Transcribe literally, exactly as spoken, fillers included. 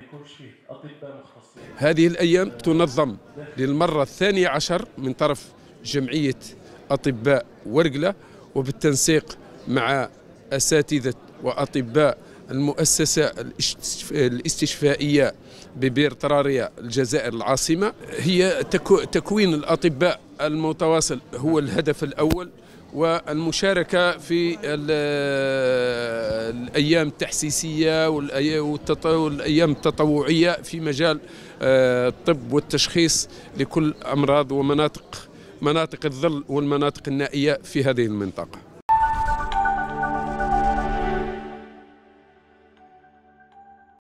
هذه الأيام تنظم للمرة الثانية عشر من طرف جمعية أطباء ورقلة، وبالتنسيق مع أساتذة وأطباء المؤسسة الاستشفائية ببير طرارية الجزائر العاصمة. هي تكوين الأطباء المتواصل هو الهدف الأول، والمشاركة في الأيام التحسيسية والأيام التطوعية في مجال الطب والتشخيص لكل أمراض ومناطق مناطق الظل والمناطق النائية في هذه المنطقة.